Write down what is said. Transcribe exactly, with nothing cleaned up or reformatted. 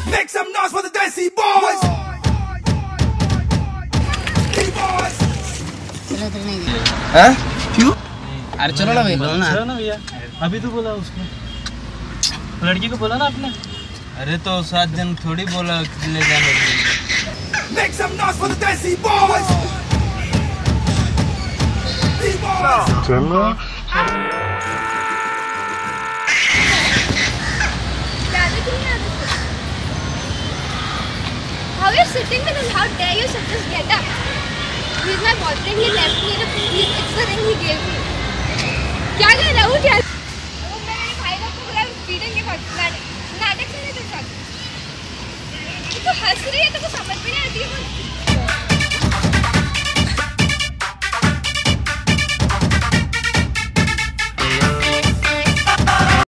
Make some noise for the Desi boys. चलो तो नहीं हैं? क्यों? अरे चलो ना भाई। बोलो ना। चलो ना भैया, अभी तो बोला उसको, लड़की को बोला ना आपने। अरे तो सात दिन थोड़ी बोला ले जाने के लिए। Make some noise for the Desi boys. चलो How are you sitting with him? How dare you sit this get up? He's my boyfriend. He left me. It's the ring he gave me. क्या कर रहा हूँ क्या?